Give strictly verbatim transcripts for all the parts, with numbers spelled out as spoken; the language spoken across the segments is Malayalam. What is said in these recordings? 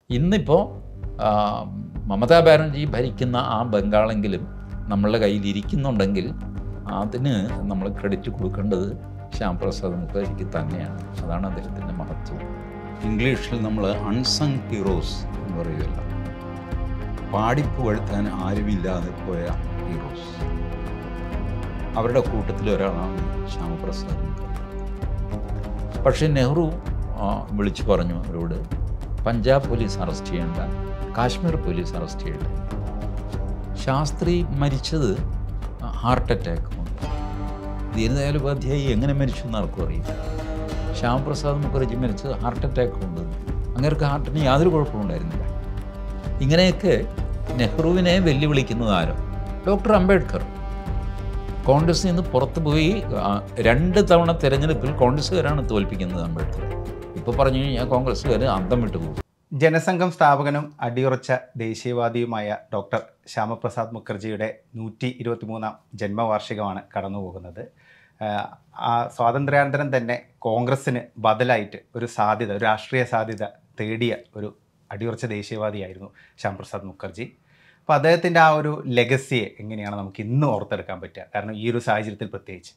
ഇന്നിപ്പോൾ മമതാ ബാനർജി ഭരിക്കുന്ന ആ ബംഗാളെങ്കിലും നമ്മളുടെ കയ്യിലിരിക്കുന്നുണ്ടെങ്കിൽ അതിന് നമ്മൾ ക്രെഡിറ്റ് കൊടുക്കേണ്ടത് ശ്യാം പ്രസാദ് മുഖർജിക്ക് തന്നെയാണ്. അതാണ് അദ്ദേഹത്തിൻ്റെ മഹത്വം. ഇംഗ്ലീഷിൽ നമ്മൾ അൺസങ് ഹീറോസ് എന്ന് പറയുമല്ല, പാടിപ്പുകഴ്ത്താൻ ആരുമില്ലാതെ പോയ ഹീറോസ്, അവരുടെ കൂട്ടത്തിൽ ഒരാളാണ് ശ്യാമപ്രസാദ് മുഖർജി. പക്ഷേ നെഹ്റു വിളിച്ചു പറഞ്ഞു അവരോട്, പഞ്ചാബ് പോലീസ് അറസ്റ്റ് ചെയ്യേണ്ട, കാശ്മീർ പോലീസ് അറസ്റ്റ് ചെയ്യേണ്ട. ശാസ്ത്രി മരിച്ചത് ഹാർട്ട് അറ്റാക്ക് കൊണ്ട്. ദീനദയാൽ ഉപാധ്യായി എങ്ങനെ മരിച്ചു എന്ന് ആർക്കും അറിയില്ല. ശ്യാമപ്രസാദ് മുഖർജി മരിച്ചത് ഹാർട്ട് അറ്റാക്ക് കൊണ്ട്. അങ്ങേർക്ക് ഹാർട്ടിന് യാതൊരു കുഴപ്പമുണ്ടായിരുന്നില്ല. ഇങ്ങനെയൊക്കെ നെഹ്റുവിനെ വെല്ലുവിളിക്കുന്നത് ആരോ? ഡോക്ടർ അംബേദ്കർ. കോൺഗ്രസിൽ നിന്ന് പുറത്തു പോയി രണ്ട് തവണ തെരഞ്ഞെടുപ്പിൽ കോൺഗ്രസ്സുകാരാണ് തോൽപ്പിക്കുന്നത് അംബേദ്കർ. ഇപ്പോൾ പറഞ്ഞു കഴിഞ്ഞാൽ കോൺഗ്രസ്സുകാർ അന്തം വിട്ടു പോകും. ജനസംഘം സ്ഥാപകനും അടിയുറച്ച ദേശീയവാദിയുമായ ഡോക്ടർ ശ്യാമപ്രസാദ് മുഖർജിയുടെ നൂറ്റി ഇരുപത്തി മൂന്നാം ജന്മവാർഷികമാണ് കടന്നു പോകുന്നത്. ആ സ്വാതന്ത്ര്യാനന്തരം തന്നെ കോൺഗ്രസ്സിന് ബദലായിട്ട് ഒരു സാധ്യത, ഒരു രാഷ്ട്രീയ സാധ്യത തേടിയ ഒരു അടിയുറച്ച ദേശീയവാദിയായിരുന്നു ശ്യാമപ്രസാദ് മുഖർജി. അപ്പോൾ അദ്ദേഹത്തിൻ്റെ ആ ഒരു ലെഗസിയെ എങ്ങനെയാണ് നമുക്ക് ഇന്ന് ഓർത്തെടുക്കാൻ പറ്റുക? കാരണം ഈ ഒരു സാഹചര്യത്തിൽ പ്രത്യേകിച്ച്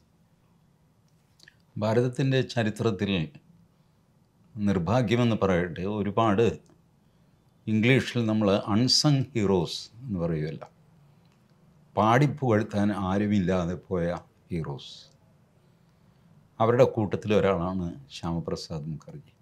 ഭാരതത്തിൻ്റെ ചരിത്രത്തിൽ നിർഭാഗ്യമെന്ന് പറയട്ടെ, ഒരുപാട് ഇംഗ്ലീഷിൽ നമ്മൾ അൺസങ് ഹീറോസ് എന്ന് പറയുമല്ല, പാടിപ്പുകഴ്ത്താൻ ആരുമില്ലാതെ പോയ ഹീറോസ്, അവരുടെ കൂട്ടത്തിൽ ഒരാളാണ് ശ്യാമപ്രസാദ് മുഖർജി.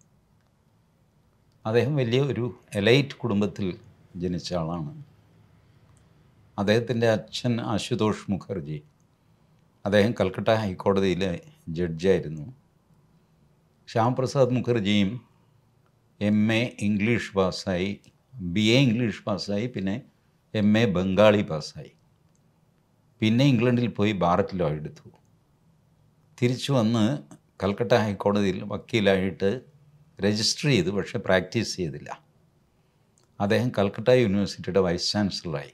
അദ്ദേഹം വലിയ ഒരു എലൈറ്റ് കുടുംബത്തിൽ ജനിച്ച ആളാണ്. അദ്ദേഹത്തിൻ്റെ അച്ഛൻ ആശുതോഷ് മുഖർജി, അദ്ദേഹം കൽക്കട്ട ഹൈക്കോടതിയിലെ ജഡ്ജായിരുന്നു. ശ്യാമപ്രസാദ് മുഖർജിയും എം എ ഇംഗ്ലീഷ് പാസ്സായി, ബി എ ഇംഗ്ലീഷ് പാസ്സായി, പിന്നെ എം എ ബംഗാളി പാസ്സായി. പിന്നെ ഇംഗ്ലണ്ടിൽ പോയി ബാററ്റ് ലോ എടുത്തു. തിരിച്ചു വന്ന് കൽക്കട്ട ഹൈക്കോടതിയിൽ വക്കീലായിട്ട് രജിസ്റ്റർ ചെയ്തു, പക്ഷേ പ്രാക്ടീസ് ചെയ്തില്ല. അദ്ദേഹം കൽക്കട്ട യൂണിവേഴ്സിറ്റിയുടെ വൈസ് ചാൻസലറായി.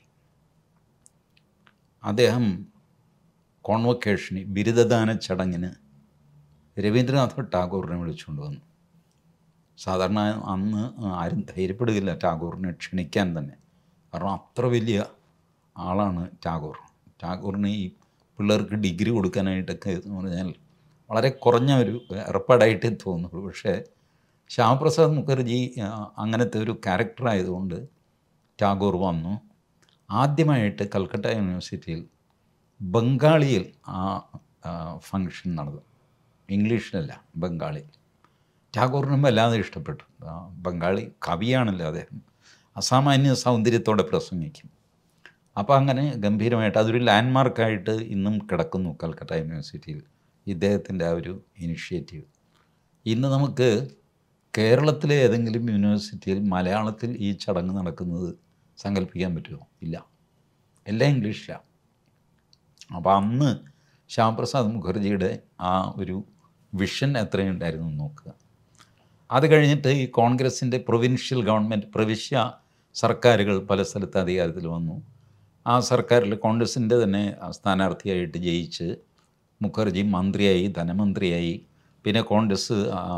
അദ്ദേഹം കോൺവൊക്കേഷന്, ബിരുദദാന ചടങ്ങിന് രവീന്ദ്രനാഥ് ടാഗോറിനെ വിളിച്ചുകൊണ്ട് വന്നു. സാധാരണ അന്ന് ആരും ധൈര്യപ്പെടുകയില്ല ടാഗോറിനെ ക്ഷണിക്കാൻ തന്നെ, കാരണം അത്ര വലിയ ആളാണ് ടാഗോർ. ടാഗോറിന് ഈ പിള്ളേർക്ക് ഡിഗ്രി കൊടുക്കാനായിട്ടൊക്കെ എന്ന് പറഞ്ഞാൽ വളരെ കുറഞ്ഞ ഒരു ഏർപ്പാടായിട്ടേ തോന്നുള്ളൂ. പക്ഷേ ശ്യാമപ്രസാദ് മുഖർജി അങ്ങനത്തെ ഒരു ക്യാരക്ടറായതുകൊണ്ട് ടാഗോർ വന്നു. ആദ്യമായിട്ട് കൽക്കട്ട യൂണിവേഴ്സിറ്റിയിൽ ബംഗാളിയിൽ ആ ഫങ്ഷൻ നടന്നു. ഇംഗ്ലീഷിലല്ല, ബംഗാളി. ടാഗോറിനും വല്ലാതെ ഇഷ്ടപ്പെട്ടു. ബംഗാളി കവിയാണല്ലോ അദ്ദേഹം, അസാമാന്യ സൗന്ദര്യത്തോടെ പ്രസംഗിക്കും. അപ്പോൾ അങ്ങനെ ഗംഭീരമായിട്ട് അതൊരു ലാൻഡ്മാർക്കായിട്ട് ഇന്നും കിടക്കുന്നു കൽക്കട്ട യൂണിവേഴ്സിറ്റിയിൽ ഇദ്ദേഹത്തിൻ്റെ ആ ഒരു ഇനിഷ്യേറ്റീവ്. ഇന്ന് നമുക്ക് കേരളത്തിലെ ഏതെങ്കിലും യൂണിവേഴ്സിറ്റിയിൽ മലയാളത്തിൽ ഈ ചടങ്ങ് നടക്കുന്നത് സങ്കല്പിക്കാൻ പറ്റുമോ? ഇല്ല, എല്ലാം ഇംഗ്ലീഷിലാണ്. അപ്പോൾ അന്ന് ശ്യാമപ്രസാദ് മുഖർജിയുടെ ആ ഒരു വിഷൻ എത്രയുണ്ടായിരുന്നു നോക്കുക. അത് കഴിഞ്ഞിട്ട് ഈ കോൺഗ്രസിൻ്റെ പ്രൊവിൻഷ്യൽ ഗവൺമെൻറ്, പ്രവിശ്യ സർക്കാരുകൾ പല സ്ഥലത്ത് അധികാരത്തിൽ വന്നു. ആ സർക്കാരിൽ കോൺഗ്രസിൻ്റെ തന്നെ സ്ഥാനാർത്ഥിയായിട്ട് ജയിച്ച് മുഖർജി മന്ത്രിയായി, ധനമന്ത്രിയായി. പിന്നെ കോൺഗ്രസ്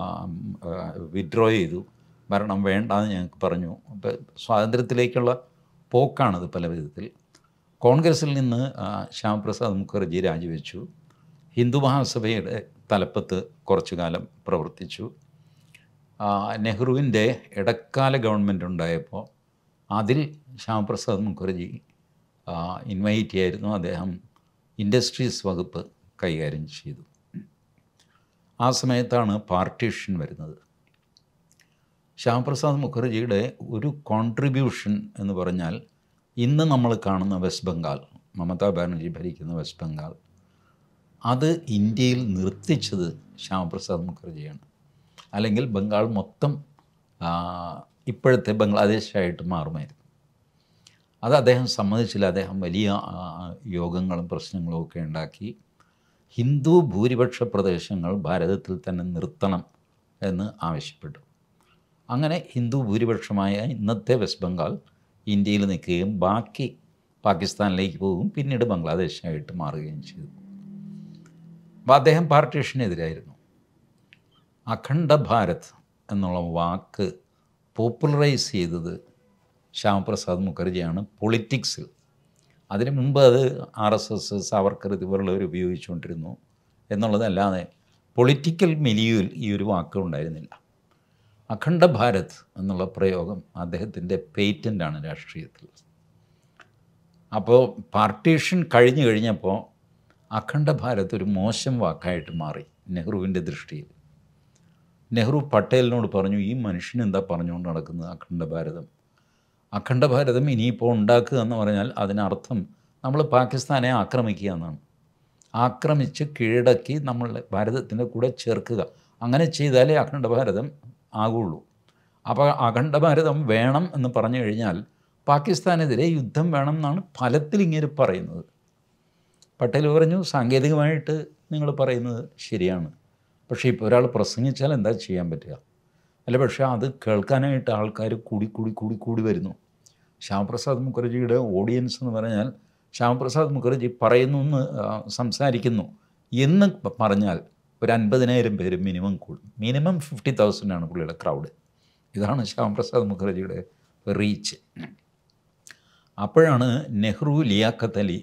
വിഡ്രോ ചെയ്തു, ഭരണം വേണ്ടെന്ന് ഞങ്ങൾക്ക് പറഞ്ഞു. അപ്പോൾ സ്വാതന്ത്ര്യത്തിലേക്കുള്ള പോക്കാണത് പല വിധത്തിൽ. കോൺഗ്രസിൽ നിന്ന് ശ്യാമപ്രസാദ് മുഖർജി രാജിവെച്ചു. ഹിന്ദു മഹാസഭയുടെ തലപ്പത്ത് കുറച്ചു കാലം പ്രവർത്തിച്ചു. നെഹ്റുവിൻ്റെ ഇടക്കാല ഗവൺമെൻറ് ഉണ്ടായപ്പോൾ അതിൽ ശ്യാമപ്രസാദ് മുഖർജി ഇൻവൈറ്റ് ചെയ്യായിരുന്നു. അദ്ദേഹം ഇൻഡസ്ട്രീസ് വകുപ്പ് കൈകാര്യം ചെയ്തു. ആ സമയത്താണ് പാർട്ടീഷൻ വരുന്നത്. ശ്യാമപ്രസാദ് മുഖർജിയുടെ ഒരു കോൺട്രിബ്യൂഷൻ എന്ന് പറഞ്ഞാൽ ഇന്ന് നമ്മൾ കാണുന്ന വെസ്റ്റ് ബംഗാൾ, മമതാ ബാനർജി ഭരിക്കുന്ന വെസ്റ്റ് ബംഗാൾ, അത് ഇന്ത്യയിൽ നിർത്തിച്ചത് ശ്യാമപ്രസാദ് മുഖർജിയാണ്. അല്ലെങ്കിൽ ബംഗാൾ മൊത്തം ഇപ്പോഴത്തെ ബംഗ്ലാദേശായിട്ട് മാറുമായിരുന്നു. അത് അദ്ദേഹം സമ്മതിച്ചില്ല. അദ്ദേഹം വലിയ യോഗങ്ങളും പ്രശ്നങ്ങളും ഒക്കെ ഉണ്ടാക്കി ഹിന്ദു ഭൂരിപക്ഷ പ്രദേശങ്ങൾ ഭാരതത്തിൽ തന്നെ നിർത്തണം എന്ന് ആവശ്യപ്പെട്ടു. അങ്ങനെ ഹിന്ദു ഭൂരിപക്ഷമായ ഇന്നത്തെ വെസ്റ്റ് ബംഗാൾ ഇന്ത്യയിൽ നിൽക്കുകയും ബാക്കി പാകിസ്ഥാനിലേക്ക് പോകും, പിന്നീട് ബംഗ്ലാദേശായിട്ട് മാറുകയും ചെയ്തു. അപ്പോൾ അദ്ദേഹം പാർട്ടീഷനെതിരായിരുന്നു. അഖണ്ഡ ഭാരത് എന്നുള്ള വാക്ക് പോപ്പുലറൈസ് ചെയ്തത് ശ്യാമപ്രസാദ് മുഖർജിയാണ് പൊളിറ്റിക്സിൽ. അതിനു മുമ്പ് അത് ആർ എസ് എസ്, സാവർക്കർ ഇതുപോലുള്ളവർ ഉപയോഗിച്ചുകൊണ്ടിരുന്നു എന്നുള്ളതല്ലാതെ പൊളിറ്റിക്കൽ മിലിയുവിൽ ഈ ഒരു വാക്ക് ഉണ്ടായിരുന്നില്ല. അഖണ്ഡ ഭാരത് എന്നുള്ള പ്രയോഗം അദ്ദേഹത്തിൻ്റെ പേറ്റൻ്റാണ് രാഷ്ട്രീയത്തിൽ. അപ്പോൾ പാർട്ടീഷൻ കഴിഞ്ഞു കഴിഞ്ഞപ്പോൾ അഖണ്ഡ ഭാരത് ഒരു മോശം വാക്കായിട്ട് മാറി നെഹ്റുവിൻ്റെ ദൃഷ്ടിയിൽ. നെഹ്റു പട്ടേലിനോട് പറഞ്ഞു, ഈ മനുഷ്യൻ എന്താ പറഞ്ഞുകൊണ്ട് നടക്കുന്നത് അഖണ്ഡ ഭാരതം? അഖണ്ഡ ഭാരതം ഇനിയിപ്പോൾ ഉണ്ടാക്കുക എന്ന് പറഞ്ഞാൽ അതിനർത്ഥം നമ്മൾ പാകിസ്ഥാനെ ആക്രമിക്കുക എന്നാണ്. ആക്രമിച്ച് കീഴടക്കി നമ്മൾ ഭാരതത്തിൻ്റെ കൂടെ ചേർക്കുക. അങ്ങനെ ചെയ്താലേ അഖണ്ഡ ഭാരതം ആകുള്ളൂ. അപ്പോൾ അഖണ്ഡ ഭാരതം വേണം എന്ന് പറഞ്ഞു കഴിഞ്ഞാൽ പാകിസ്ഥാനെതിരെ യുദ്ധം വേണം എന്നാണ് ഫലത്തിൽ ഇങ്ങനെ പറയുന്നത്. പട്ടേൽ പറഞ്ഞു, സാങ്കേതികമായിട്ട് നിങ്ങൾ പറയുന്നത് ശരിയാണ്, പക്ഷേ ഇപ്പോൾ ഒരാൾ പ്രസംഗിച്ചാൽ എന്താ ചെയ്യാൻ പറ്റുക? അല്ല, പക്ഷേ അത് കേൾക്കാനായിട്ട് ആൾക്കാർ കൂടി കൂടി കൂടി കൂടി വരുന്നു. ശ്യാമപ്രസാദ് മുഖർജിയുടെ ഓഡിയൻസ് എന്ന് പറഞ്ഞാൽ ശ്യാമപ്രസാദ് മുഖർജി പറയുന്നു എന്ന് സംസാരിക്കുന്നു എന്ന് പറഞ്ഞാൽ ഒരു അൻപതിനായിരം പേര് മിനിമം കൂടും. മിനിമം ഫിഫ്റ്റി തൗസൻഡാണ് പുള്ളിയുടെ ക്രൗഡ്. ഇതാണ് ശ്യാമപ്രസാദ് മുഖർജിയുടെ റീച്ച്. അപ്പോഴാണ് നെഹ്റു ലിയാഖത്ത് അലി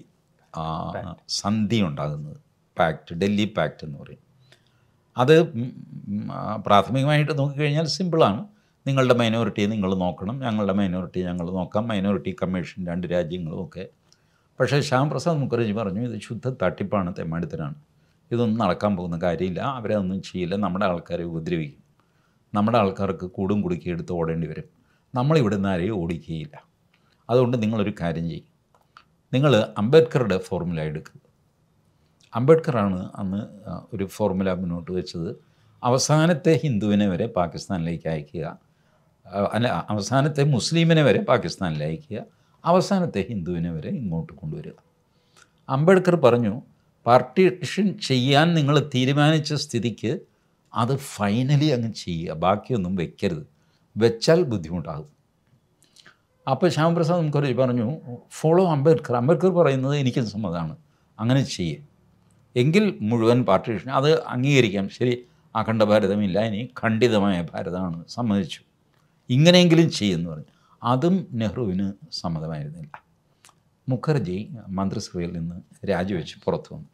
സന്ധി ഉണ്ടാകുന്നത്, പാക്റ്റ്, ഡൽഹി പാക്റ്റ് എന്ന് പറയും. അത് പ്രാഥമികമായിട്ട് നോക്കിക്കഴിഞ്ഞാൽ സിമ്പിളാണ്. നിങ്ങളുടെ മൈനോറിറ്റിയെ നിങ്ങൾ നോക്കണം, ഞങ്ങളുടെ മൈനോറിറ്റി ഞങ്ങൾ നോക്കാം, മൈനോറിറ്റി കമ്മീഷൻ രണ്ട് രാജ്യങ്ങളും ഒക്കെ. പക്ഷേ ശ്യാമപ്രസാദ് മുഖർജി പറഞ്ഞു, ഇത് ശുദ്ധ തട്ടിപ്പാണ്, തെമ്മാടിത്തരാണ്, ഇതൊന്നും നടക്കാൻ പോകുന്ന കാര്യമില്ല, അവരെ ഒന്നും ചെയ്യില്ല, നമ്മുടെ ആൾക്കാരെ ഉപദ്രവിക്കും, നമ്മുടെ ആൾക്കാർക്ക് കൂടും കുടുക്കി എടുത്ത് ഓടേണ്ടി വരും, നമ്മളിവിടെ നിന്ന് ആരെയും ഓടിക്കുകയില്ല. അതുകൊണ്ട് നിങ്ങളൊരു കാര്യം ചെയ്യും, നിങ്ങൾ അംബേദ്കറുടെ ഫോർമുല എടുക്കുക. അംബേദ്കറാണ് അന്ന് ഒരു ഫോർമുല മുന്നോട്ട് വെച്ചത്, അവസാനത്തെ ഹിന്ദുവിനെ വരെ പാകിസ്ഥാനിലേക്ക് അയക്കുക, അല്ല അവസാനത്തെ മുസ്ലിമിനെ വരെ പാകിസ്ഥാനിൽ അയക്കുക, അവസാനത്തെ ഹിന്ദുവിനെ വരെ ഇങ്ങോട്ട് കൊണ്ടുവരിക. അംബേദ്കർ പറഞ്ഞു, പാർട്ടീഷൻ ചെയ്യാൻ നിങ്ങൾ തീരുമാനിച്ച സ്ഥിതിക്ക് അത് ഫൈനലി അങ്ങ് ചെയ്യുക, ബാക്കിയൊന്നും വെക്കരുത്, വെച്ചാൽ ബുദ്ധിമുട്ടാകും. അപ്പോൾ ശ്യാമപ്രസാദ് മുഖർജി പറഞ്ഞു, ഫോളോ അംബേദ്കർ. അംബേദ്കർ പറയുന്നത് എനിക്കും സമ്മതമാണ്, അങ്ങനെ ചെയ്യും. എങ്കിൽ മുഴുവൻ പാർട്ടീഷൻ അത് അംഗീകരിക്കാം, ശരി, അഖണ്ഡ ഭാരതമില്ല, ഇനി ഖണ്ഡിതമായ ഭാരതമാണ്, സമ്മതിച്ചു, ഇങ്ങനെയെങ്കിലും ചെയ്യുമെന്ന് പറഞ്ഞു. അതും നെഹ്റുവിന് സമ്മതമായിരുന്നില്ല. മുഖർജി മന്ത്രിസഭയിൽ നിന്ന് രാജിവെച്ച് പുറത്തു വന്നു.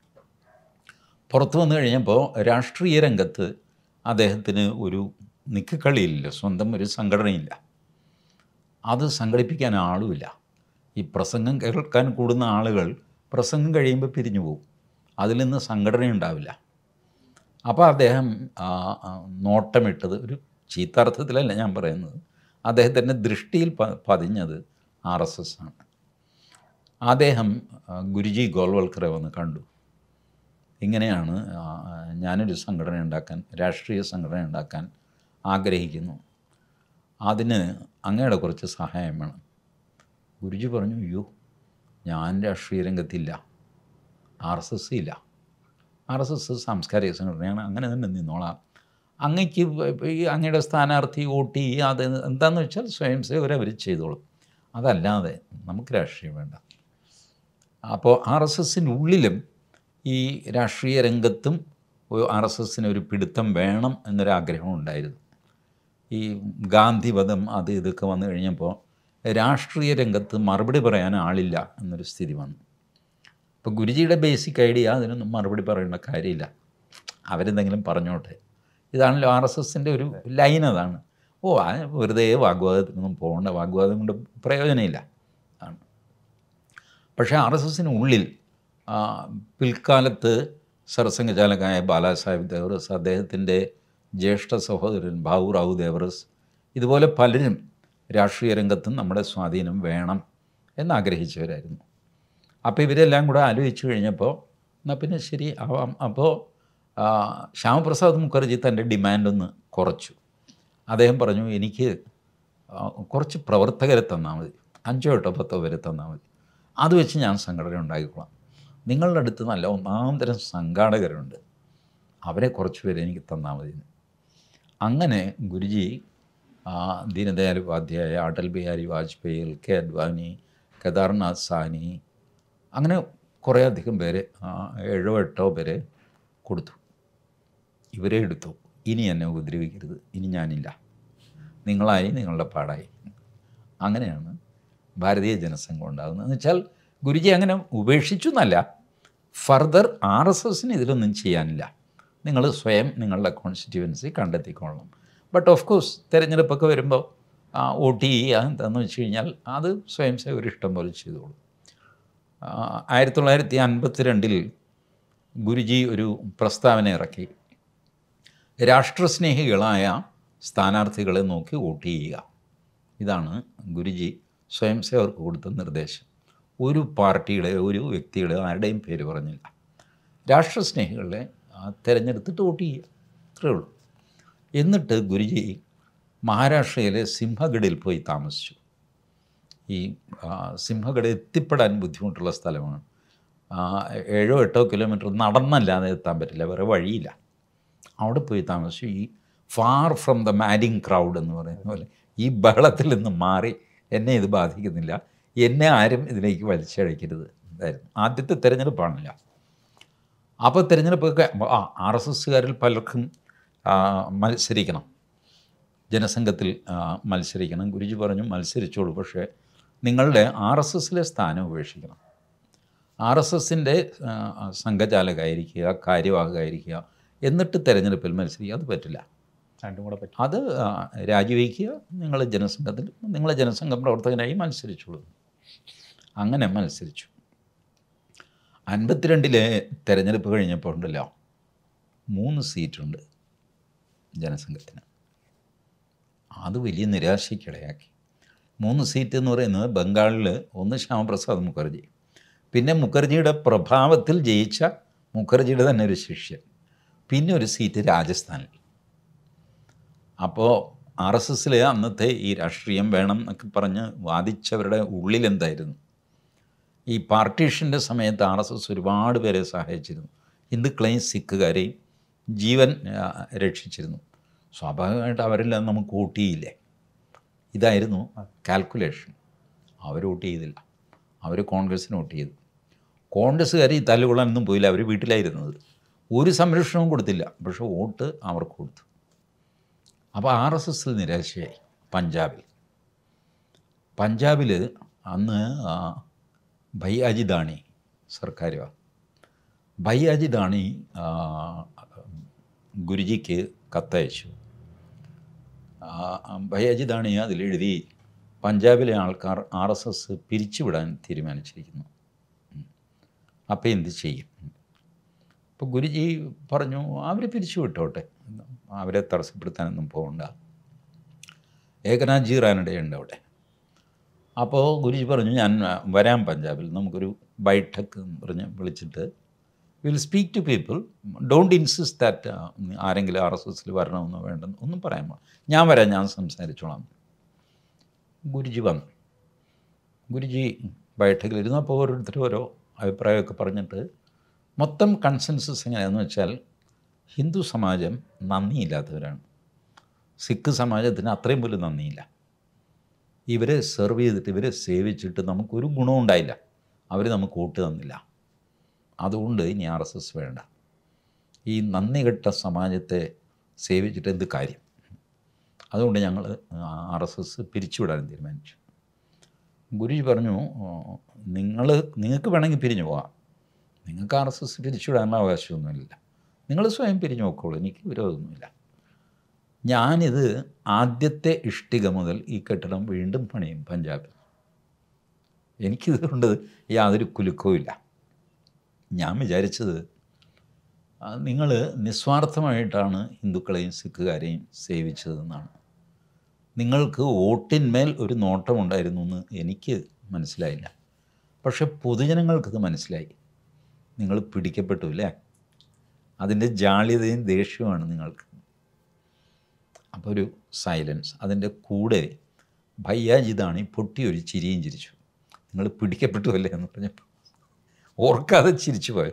പുറത്തു വന്നു കഴിഞ്ഞപ്പോൾ രാഷ്ട്രീയ രംഗത്ത് അദ്ദേഹത്തിന് ഒരു നിക്കക്കളിയില്ല, സ്വന്തം ഒരു സംഘടനയില്ല, അത് സംഘടിപ്പിക്കാൻ ആളുമില്ല. ഈ പ്രസംഗം കേൾക്കാൻ കൂടുന്ന ആളുകൾ പ്രസംഗം കഴിയുമ്പോൾ പിരിഞ്ഞു പോകും, അതിൽ നിന്ന് സംഘടന ഉണ്ടാവില്ല. അപ്പോൾ അദ്ദേഹം നോട്ടമിട്ടത്, ഒരു ചീത്താർത്ഥത്തിലല്ല ഞാൻ പറയുന്നത്, അദ്ദേഹത്തിൻ്റെ ദൃഷ്ടിയിൽ പ പതിഞ്ഞത് ആർ എസ് എസ് ആണ്. അദ്ദേഹം ഗുരുജി ഗോൾവൽക്കറെ വന്ന് കണ്ടു. ഇങ്ങനെയാണ് ഞാനൊരു സംഘടന ഉണ്ടാക്കാൻ, രാഷ്ട്രീയ സംഘടന ഉണ്ടാക്കാൻ ആഗ്രഹിക്കുന്നു, അതിന് അങ്ങയുടെ കുറച്ച് സഹായം വേണം. ഗുരുജി പറഞ്ഞു, അയ്യോ, ഞാൻ രാഷ്ട്രീയ രംഗത്തില്ല, ആർ എസ് എസ് ഇല്ല, ആർ എസ് എസ് സാംസ്കാരിക സംഘടനയാണ്, അങ്ങനെ തന്നെ നിന്നോളാം, അങ്ങയ്ക്ക് ഈ അങ്ങയുടെ സ്ഥാനാർത്ഥി വോട്ട് ചെയ്യുക, അത് എന്താണെന്ന് വെച്ചാൽ സ്വയം സേവർ അവർ ചെയ്തോളും, അതല്ലാതെ നമുക്ക് രാഷ്ട്രീയം വേണ്ട. അപ്പോൾ ആർ എസ് എസിൻ്റെ ഉള്ളിലും ഈ രാഷ്ട്രീയ രംഗത്തും ആർ എസ് എസിന് ഒരു പിടുത്തം വേണം എന്നൊരാഗ്രഹം ഉണ്ടായിരുന്നു. ഈ ഗാന്ധിവധം അത് ഇതൊക്കെ വന്നു കഴിഞ്ഞപ്പോൾ രാഷ്ട്രീയ രംഗത്ത് മറുപടി പറയാൻ ആളില്ല എന്നൊരു സ്ഥിതി വന്നു. ഇപ്പോൾ ഗുരുജിയുടെ ബേസിക് ഐഡിയ, അതിനൊന്നും മറുപടി പറയേണ്ട കാര്യമില്ല, അവരെന്തെങ്കിലും പറഞ്ഞോട്ടെ, ഇതാണല്ലോ ആർ എസ് എസിൻ്റെ ഒരു ലൈൻ, അതാണ്. ഓ, വെറുതെ വാഗ്വാദത്തിനൊന്നും പോകേണ്ട, വാഗ്വാദം കൊണ്ട് പ്രയോജനമില്ല ആണ്. പക്ഷേ ആർ എസ് എസിന് ഉള്ളിൽ പിൽക്കാലത്ത് സർസംഘചാലകായ ബാലാസാഹിബ് ദേവറസ്, അദ്ദേഹത്തിൻ്റെ ജ്യേഷ്ഠ സഹോദരൻ ഭാവുറാവു ദേവറസ്, ഇതുപോലെ പലരും രാഷ്ട്രീയ രംഗത്തും നമ്മുടെ സ്വാധീനം വേണം എന്നാഗ്രഹിച്ചവരായിരുന്നു. അപ്പോൾ ഇവരെല്ലാം കൂടെ ആലോചിച്ച് കഴിഞ്ഞപ്പോൾ എന്നാൽ പിന്നെ ശരി ആവാം. അപ്പോൾ ശ്യാമപ്രസാദ് മുഖർജി തൻ്റെ ഡിമാൻഡൊന്ന് കുറച്ചു. അദ്ദേഹം പറഞ്ഞു, എനിക്ക് കുറച്ച് പ്രവർത്തകരെ തന്നാൽ മതി, അഞ്ചോ എട്ടോ പത്തോ പേരെ തന്നാൽ മതി, അത് വെച്ച് ഞാൻ സംഘടന ഉണ്ടാക്കിക്കൊള്ളാം, നിങ്ങളുടെ അടുത്ത് നല്ല ഒന്നാം തരം സംഘാടകരുണ്ട്, അവരെ കുറച്ച് പേരെ എനിക്ക് തന്നാൽ മതി. അങ്ങനെ ഗുരുജി ദീനദയാൽ ഉപാധ്യായ, അടൽ ബിഹാരി വാജ്പേയി, എൽ കെ അദ്വാനി, കേദാർനാഥ് സാനി, അങ്ങനെ കുറേ അധികം പേര്, ഏഴോ എട്ടോ പേരെ കൊടുത്തു. ഇവരെ എടുത്തു, ഇനി എന്നെ ഉപദ്രവിക്കരുത്, ഇനി ഞാനില്ല, നിങ്ങളായി നിങ്ങളുടെ പാടായി. അങ്ങനെയാണ് ഭാരതീയ ജനസംഘം ഉണ്ടാകുന്നത്. എന്ന് വെച്ചാൽ ഗുരുജി അങ്ങനെ ഉപേക്ഷിച്ചു എന്നല്ല, ഫർദർ ആർ എസ് എസിന് ഇതിലൊന്നും ചെയ്യാനില്ല, നിങ്ങൾ സ്വയം നിങ്ങളുടെ കോൺസ്റ്റിറ്റ്യുവൻസി കണ്ടെത്തിക്കൊള്ളണം. ബട്ട് ഓഫ് കോഴ്സ് തിരഞ്ഞെടുപ്പൊക്കെ വരുമ്പോൾ വോട്ട് ചെയ്യുക എന്താണെന്ന് വെച്ച് കഴിഞ്ഞാൽ അത് സ്വയം സേവർ ഇഷ്ടം പോലെ ചെയ്തോളും. ആയിരത്തി തൊള്ളായിരത്തി അൻപത്തി രണ്ടിൽ ഗുരുജി ഒരു പ്രസ്താവന ഇറക്കി, രാഷ്ട്രസ്നേഹികളായ സ്ഥാനാർത്ഥികളെ നോക്കി വോട്ട് ചെയ്യുക. ഇതാണ് ഗുരുജി സ്വയം സേവർക്ക് കൊടുത്ത നിർദ്ദേശം. ഒരു പാർട്ടിയുടെ ഒരു വ്യക്തിയുടെ ആരുടെയും പേര് പറഞ്ഞില്ല. രാഷ്ട്രസ്നേഹികളെ തിരഞ്ഞെടുത്തിട്ട് വോട്ട് ചെയ്യുക, അത്രയേ ഉള്ളൂ. എന്നിട്ട് ഗുരുജി മഹാരാഷ്ട്രയിലെ സിംഹഗഡിൽ പോയി താമസിച്ചു. ഈ സിംഹഗഡ് എത്തിപ്പെടാൻ ബുദ്ധിമുട്ടുള്ള സ്ഥലമാണ്. ഏഴോ എട്ടോ കിലോമീറ്റർ നടന്നല്ലാതെ എത്താൻ പറ്റില്ല, വേറെ വഴിയില്ല. അവിടെ പോയി താമസിച്ചു. ഈ far from the madding crowd എന്ന് പറയുന്ന പോലെ ഈ ബഹളത്തിൽ നിന്ന് മാറി, എന്നെ ഇത് ബാധിക്കുന്നില്ല, എന്നെ ആരും ഇതിലേക്ക് വലിച്ചഴക്കരുത് എന്തായിരുന്നു ആദ്യത്തെ തിരഞ്ഞെടുപ്പാണില്ല. അപ്പോൾ തിരഞ്ഞെടുപ്പൊക്കെ ആ ആർ എസ് എസ്സുകാരിൽ പലർക്കും മത്സരിക്കണം, ജനസംഘത്തിൽ മത്സരിക്കണം. ഗുരുജി പറഞ്ഞു മത്സരിച്ചോളൂ, പക്ഷേ നിങ്ങളുടെ ആർ എസ് എസിലെ സ്ഥാനം ഉപേക്ഷിക്കണം. ആർ എസ് എസിൻ്റെ സംഘചാലകമായിരിക്കുക, കാര്യവാഹകമായിരിക്കുക, എന്നിട്ട് തിരഞ്ഞെടുപ്പിൽ മത്സരിക്കുക, അത് പറ്റില്ല. രണ്ടും കൂടെ പറ്റും. അത് രാജിവെക്കുക, നിങ്ങൾ ജനസംഘത്തിൽ നിങ്ങളെ ജനസംഘം പ്രവർത്തകനായി മത്സരിച്ചോളൂ. അങ്ങനെ മത്സരിച്ചു. അൻപത്തിരണ്ടിലെ തിരഞ്ഞെടുപ്പ് കഴിഞ്ഞപ്പോൾ ഉണ്ടല്ലോ, മൂന്ന് സീറ്റുണ്ട് ജനസംഘത്തിന്. അത് വലിയ നിരാശയ്ക്കിടയാക്കി. മൂന്ന് സീറ്റ് എന്ന് പറയുന്നത് ബംഗാളിൽ ഒന്ന് ശ്യാമപ്രസാദ് മുഖർജി, പിന്നെ മുഖർജിയുടെ പ്രഭാവത്തിൽ ജയിച്ച മുഖർജിയുടെ തന്നെ ഒരു ശിഷ്യൻ, പിന്നെ ഒരു സീറ്റ് രാജസ്ഥാനിൽ. അപ്പോൾ ആർ എസ് എസിലെ അന്നത്തെ ഈ രാഷ്ട്രീയം വേണം എന്നൊക്കെ പറഞ്ഞ് വാദിച്ചവരുടെ ഉള്ളിലെന്തായിരുന്നു, ഈ പാർട്ടീഷൻ്റെ സമയത്ത് ആർ എസ് എസ് ഒരുപാട് പേരെ സഹായിച്ചിരുന്നു. ഹിന്ദുക്കളെയും സിഖുകാരെയും ജീവൻ രക്ഷിച്ചിരുന്നു. സ്വാഭാവികമായിട്ട് അവരെല്ലാം നമുക്ക് വോട്ട് ചെയ്യില്ലേ, ഇതായിരുന്നു കാൽക്കുലേഷൻ. അവർ വോട്ട് ചെയ്തില്ല, അവർ കോൺഗ്രസ്സിന് വോട്ട് ചെയ്തു. കോൺഗ്രസ്സുകാർ ഈ തല്ലുകൊള്ളാനൊന്നും പോയില്ല, അവർ വീട്ടിലായിരുന്നത്, ഒരു സംരക്ഷണവും കൊടുത്തില്ല, പക്ഷേ വോട്ട് അവർക്ക് കൊടുത്തു. അപ്പോൾ ആർ എസ് എസിൽ നിരാശയായി. പഞ്ചാബിൽ പഞ്ചാബിൽ അന്ന് ഭയ്യാജി ദാണി സർക്കാരുമാണ്. ഭയ്യാജി ദാണി ഗുരുജിക്ക് കത്തയച്ചു. ഭയ്യാജി ദാണി അതിലെഴുതി, പഞ്ചാബിലെ ആൾക്കാർ ആർ എസ് എസ് പിരിച്ചുവിടാൻ തീരുമാനിച്ചിരിക്കുന്നു, അപ്പോൾ എന്ത് ചെയ്യും? അപ്പോൾ ഗുരുജി പറഞ്ഞു, അവർ പിരിച്ചു വിട്ടോട്ടെ, അവരെ തടസ്സപ്പെടുത്താനൊന്നും പോകണ്ട. ഏകനാഥ് ജി റാനഡെയുണ്ട് അവിടെ. അപ്പോൾ ഗുരുജി പറഞ്ഞു, ഞാൻ വരാം പഞ്ചാബിൽ, നമുക്കൊരു ബൈഠക്ക് പറഞ്ഞ് വിളിച്ചിട്ട് will speak to people, don't insist that ആരെങ്കിലും ആർ എസ് എസിൽ വരണമെന്നോ വേണ്ടെന്ന് ഒന്നും പറയാൻ പാടില്ല, ഞാൻ വരാം, ഞാൻ സംസാരിച്ചോളാം. ഗുരുജി വന്നു. ഗുരുജി ബൈഠക്കിലിരുന്നു. അപ്പോൾ ഓരോരുത്തരും ഓരോ അഭിപ്രായമൊക്കെ പറഞ്ഞിട്ട് മൊത്തം കൺസെൻസസ് എങ്ങനെയാണെന്ന് വെച്ചാൽ, ഹിന്ദു സമാജം നന്ദിയില്ലാത്തവരാണ്, സിഖ് സമാജത്തിന് അത്രയും പോലും നന്ദിയില്ല, ഇവരെ സെർവ് ചെയ്തിട്ട് ഇവരെ സേവിച്ചിട്ട് നമുക്കൊരു ഗുണവും ഉണ്ടായില്ല, അവർ നമുക്ക് വോട്ട് തന്നില്ല, അതുകൊണ്ട് ഇനി ആർ എസ് എസ് വേണ്ട, ഈ നന്ദി കെട്ട സമാജത്തെ സേവിച്ചിട്ട് എന്ത് കാര്യം, അതുകൊണ്ട് ഞങ്ങൾ ആർ എസ് എസ് പിരിച്ചുവിടാൻ തീരുമാനിച്ചു. ഗുരുജി പറഞ്ഞു, നിങ്ങൾ നിങ്ങൾക്ക് വേണമെങ്കിൽ പിരിഞ്ഞു പോകാം, നിങ്ങൾക്ക് ആർ എസ് എസ് പിരിച്ചുവിടാനുള്ള അവകാശമൊന്നുമില്ല, നിങ്ങൾ സ്വയം പിരിഞ്ഞു നോക്കോളൂ, എനിക്ക് വിരോധമൊന്നുമില്ല. ഞാനിത് ആദ്യത്തെ ഇഷ്ടിക മുതൽ ഈ കെട്ടിടം വീണ്ടും പണിയും പഞ്ചാബിൽ, എനിക്കിതുകൊണ്ട് യാതൊരു കുലുക്കവും ഇല്ല. ഞാൻ വിചാരിച്ചത്, നിങ്ങൾ നിസ്വാർത്ഥമായിട്ടാണ് ഹിന്ദുക്കളെയും സിഖുകാരെയും സേവിച്ചതെന്നാണ്, നിങ്ങൾക്ക് വോട്ടിന്മേൽ ഒരു നോട്ടമുണ്ടായിരുന്നു എന്ന് എനിക്ക് മനസ്സിലായില്ല, പക്ഷെ പൊതുജനങ്ങൾക്കത് മനസ്സിലായി. നിങ്ങൾ പിടിക്കപ്പെട്ടു അല്ലേ, അതിൻ്റെ ജാള്യതയും ദേഷ്യവുമാണ് നിങ്ങൾക്ക്. അപ്പോൾ ഒരു സൈലൻസ്. അതിൻ്റെ കൂടെ ഭയ്യാജി ദാണി പൊട്ടിയൊരു ചിരിയും ചിരിച്ചു. നിങ്ങൾ പിടിക്കപ്പെട്ടു അല്ലേ എന്ന് പറഞ്ഞപ്പോൾ ഓർക്കാതെ ചിരിച്ചു പോയത്.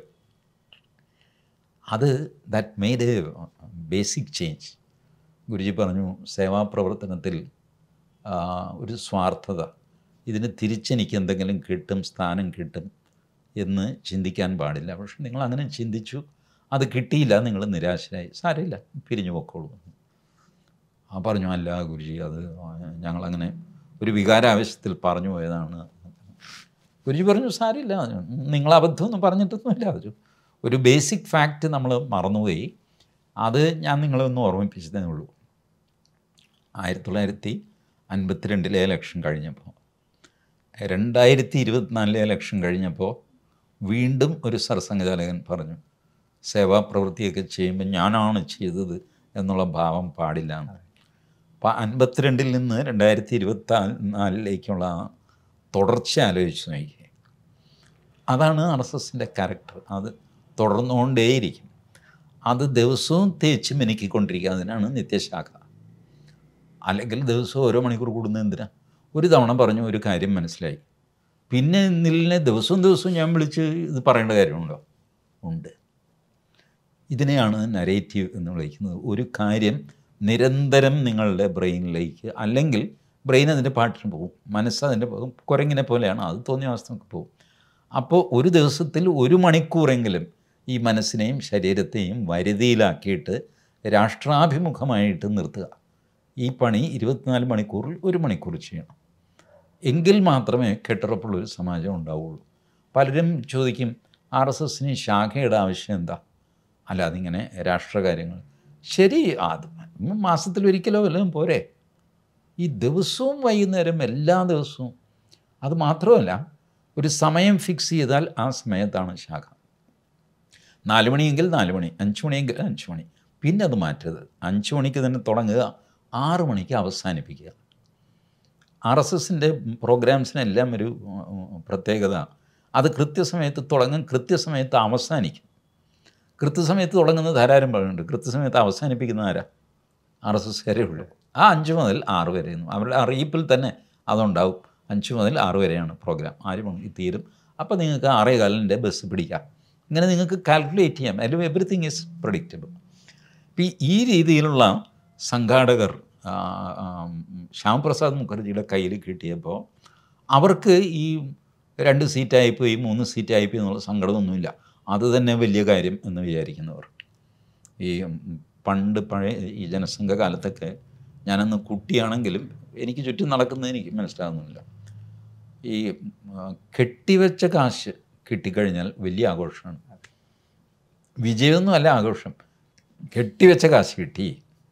അത് that made a basic change. Guruji പറഞ്ഞു, സേവാപ്രവർത്തനത്തിൽ ഒരു സ്വാർത്ഥത, ഇതിന് തിരിച്ചെനിക്ക് എന്തെങ്കിലും കിട്ടും, സ്ഥാനം കിട്ടും എന്ന് ചിന്തിക്കാൻ പാടില്ല. പക്ഷെ നിങ്ങൾ അങ്ങനെ ചിന്തിച്ചു, അത് കിട്ടിയില്ല, നിങ്ങൾ നിരാശരായി, സാരമില്ല, പിരിഞ്ഞു പോക്കോളൂ. ആ പറഞ്ഞു, അല്ല ഗുരുജി, അത് ഞങ്ങളങ്ങനെ ഒരു വികാരാവേശത്തിൽ പറഞ്ഞു പോയതാണ്. ഗുരുജി പറഞ്ഞു, സാരില്ല, നിങ്ങൾ അബദ്ധമൊന്നും പറഞ്ഞിട്ടൊന്നുമില്ല, അത് ഒരു ബേസിക് ഫാക്റ്റ് നമ്മൾ മറന്നുപോയി, അത് ഞാൻ നിങ്ങളെ ഒന്ന് ഓർമ്മിപ്പിച്ചതേ ഉള്ളൂ. ആയിരത്തി തൊള്ളായിരത്തി അൻപത്തിരണ്ടിലെ ഇലക്ഷൻ കഴിഞ്ഞപ്പോൾ, രണ്ടായിരത്തി ഇരുപത്തിനാലിലെ ഇലക്ഷൻ കഴിഞ്ഞപ്പോൾ വീണ്ടും ഒരു സർസംഘചാലകൻ പറഞ്ഞു, സേവാപ്രവൃത്തിയൊക്കെ ചെയ്യുമ്പോൾ ഞാനാണ് ചെയ്തത് എന്നുള്ള ഭാവം പാടില്ല എന്ന്. അപ്പോൾ അൻപത്തിരണ്ടിൽ നിന്ന് രണ്ടായിരത്തി ഇരുപത്തി നാലിലേക്കുള്ള തുടർച്ച ആലോചിച്ച് നോക്കി. അതാണ് ആർ എസ് എസിൻ്റെ ക്യാരക്ടർ. അത് തുടർന്നുകൊണ്ടേയിരിക്കും. അത് ദിവസവും തേച്ച് മിനുക്കിക്കൊണ്ടിരിക്കുക. അതിനാണ് നിത്യശാഖ. അല്ലെങ്കിൽ ദിവസവും ഓരോ മണിക്കൂർ കൂടുന്നത് എന്തിനാ? ഒരു തവണ പറഞ്ഞു ഒരു കാര്യം മനസ്സിലായി, പിന്നെ നിന്നെ ദിവസവും ദിവസവും ഞാൻ വിളിച്ച് ഇത് പറയേണ്ട കാര്യമുണ്ടോ? ഉണ്ട്. ഇതിനെയാണ് നരേറ്റീവ് എന്ന് വിളിക്കുന്നത്. ഒരു കാര്യം നിരന്തരം നിങ്ങളുടെ ബ്രെയിനിലേക്ക്, അല്ലെങ്കിൽ ബ്രെയിൻ അതിൻ്റെ പാട്ടിന് പോകും, മനസ്സ് അതിൻ്റെ പോകും, കുരങ്ങിനെ പോലെയാണ്, അത് തോന്നിയ അവസ്ഥക്ക് പോകും. അപ്പോൾ ഒരു ദിവസത്തിൽ ഒരു മണിക്കൂറെങ്കിലും ഈ മനസ്സിനെയും ശരീരത്തെയും വരുതിയിലാക്കിയിട്ട് രാഷ്ട്രാഭിമുഖമായിട്ട് നിർത്തുക. ഈ പണി ഇരുപത്തിനാല് മണിക്കൂറിൽ ഒരു മണിക്കൂർ ചെയ്യണം. എങ്കിൽ മാത്രമേ കെട്ടുറപ്പുള്ളൊരു സമാജം ഉണ്ടാവുള്ളൂ. പലരും ചോദിക്കും, ആർ എസ് എസിന് ശാഖയുടെ ആവശ്യം എന്താ? അല്ല, അതിങ്ങനെ രാഷ്ട്രകാര്യങ്ങൾ. ശരി, അത് മാസത്തിൽ ഒരിക്കലോ വല്ലതും പോരെ? ഈ ദിവസവും വൈകുന്നേരം എല്ലാ ദിവസവും, അത് മാത്രമല്ല, ഒരു സമയം ഫിക്സ് ചെയ്താൽ ആ സമയത്താണ് ശാഖ. നാല് മണിയെങ്കിൽ നാല് മണി, അഞ്ച് മണിയെങ്കിൽ അഞ്ച് മണി, പിന്നെ അത് മാറ്റരുത്. അഞ്ച് മണിക്ക് തന്നെ തുടങ്ങുക, ആറ് മണിക്ക് അവസാനിപ്പിക്കുക. ആർ എസ് എസിൻ്റെ പ്രോഗ്രാംസിനെല്ലാം ഒരു പ്രത്യേകത, അത് കൃത്യസമയത്ത് തുടങ്ങും, കൃത്യസമയത്ത് അവസാനിക്കും. കൃത്യസമയത്ത് തുടങ്ങുന്നത് ധാരാളം പറയുന്നുണ്ട്, കൃത്യസമയത്ത് അവസാനിപ്പിക്കുന്ന ആരാ? ആർ എസ് എസ്കാരേ ഉള്ളൂ. ആ അഞ്ച് മുതൽ ആറ് വരെയെന്നും അവരുടെ അറിയിപ്പിൽ തന്നെ അതുണ്ടാവും. അഞ്ച് മുതൽ ആറ് വരെയാണ് പ്രോഗ്രാം, ആറ് മണി തീരും. അപ്പോൾ നിങ്ങൾക്ക് ആറേ കാലിൻ്റെ ബസ് പിടിക്കാം. ഇങ്ങനെ നിങ്ങൾക്ക് കാൽക്കുലേറ്റ് ചെയ്യാം. അതിൽ എവറിത്തിങ് ഈസ് പ്രഡിക്റ്റബിൾ. ഇപ്പം ഈ രീതിയിലുള്ള സംഘാടകർ ശ്യാമപ്രസാദ് മുഖർജിയുടെ കയ്യിൽ കിട്ടിയപ്പോൾ അവർക്ക് ഈ രണ്ട് സീറ്റായിപ്പോയി, മൂന്ന് സീറ്റായിപ്പോയി എന്നുള്ള സങ്കടമൊന്നുമില്ല. അത് തന്നെ വലിയ കാര്യം എന്ന് വിചാരിക്കുന്നവർ. ഈ പണ്ട് പഴയ ഈ ജനസംഘ കാലത്തൊക്കെ, ഞാനന്ന് കുട്ടിയാണെങ്കിലും എനിക്ക് ചുറ്റും നടക്കുന്നത് എനിക്ക് മനസ്സിലാകുന്നില്ല. ഈ കെട്ടിവെച്ച കാശ് കിട്ടിക്കഴിഞ്ഞാൽ വലിയ ആഘോഷമാണ്. വിജയമൊന്നും അല്ല ആഘോഷം, കെട്ടിവെച്ച കാശ് കിട്ടി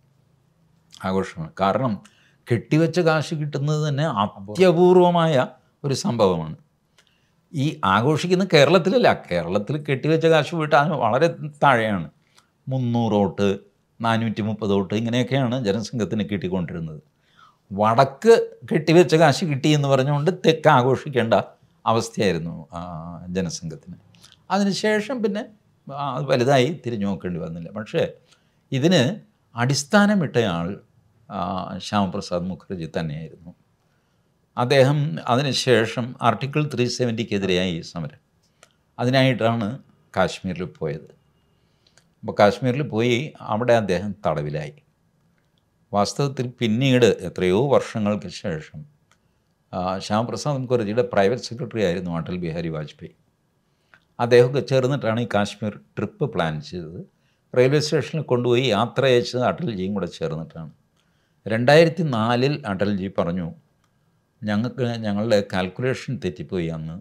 ആഘോഷമാണ്. കാരണം കെട്ടിവെച്ച കാശ് കിട്ടുന്നത് തന്നെ അത്യപൂർവമായ ഒരു സംഭവമാണ്. ഈ ആഘോഷിക്കുന്ന കേരളത്തിലല്ല. കേരളത്തിൽ കെട്ടിവെച്ച കാശ് പോയിട്ട് അതിന് വളരെ താഴെയാണ്. മുന്നൂറ് വോട്ട്, നാനൂറ്റി മുപ്പത് വോട്ട്, ഇങ്ങനെയൊക്കെയാണ് ജനസംഘത്തിന് കിട്ടിക്കൊണ്ടിരുന്നത്. വടക്ക് കെട്ടിവെച്ച കാശ് കിട്ടി എന്ന് പറഞ്ഞുകൊണ്ട് തെക്ക് ആഘോഷിക്കേണ്ട അവസ്ഥയായിരുന്നു ജനസംഘത്തിന്. അതിനുശേഷം പിന്നെ വലുതായി തിരിഞ്ഞു നോക്കേണ്ടി വന്നില്ല. പക്ഷേ ഇതിന് അടിസ്ഥാനമിട്ടയാൾ ശ്യാമപ്രസാദ് മുഖർജി തന്നെയായിരുന്നു. അദ്ദേഹം അതിനുശേഷം ആർട്ടിക്കിൾ ത്രീ സെവൻറ്റിക്കെതിരെയായി ഈ സമരം, അതിനായിട്ടാണ് കാശ്മീരിൽ പോയത്. അപ്പോൾ കാശ്മീരിൽ പോയി അവിടെ അദ്ദേഹം തടവിലായി. വാസ്തവത്തിൽ പിന്നീട് എത്രയോ വർഷങ്ങൾക്ക് ശേഷം ശ്യാമപ്രസാദ് മുഖർജിയുടെ പ്രൈവറ്റ് സെക്രട്ടറി ആയിരുന്നു അടൽ ബിഹാരി വാജ്പേയി. അദ്ദേഹമൊക്കെ ചേർന്നിട്ടാണ് ഈ കാശ്മീർ ട്രിപ്പ് പ്ലാൻ ചെയ്തത്. റെയിൽവേ സ്റ്റേഷനിൽ കൊണ്ടുപോയി യാത്ര അയച്ചത് അടൽജിയും കൂടെ ചേർന്നിട്ടാണ്. രണ്ടായിരത്തി നാലിൽ അടൽജി പറഞ്ഞു, ഞങ്ങൾക്ക് ഞങ്ങളുടെ കാൽക്കുലേഷൻ തെറ്റിപ്പോയി അന്ന്.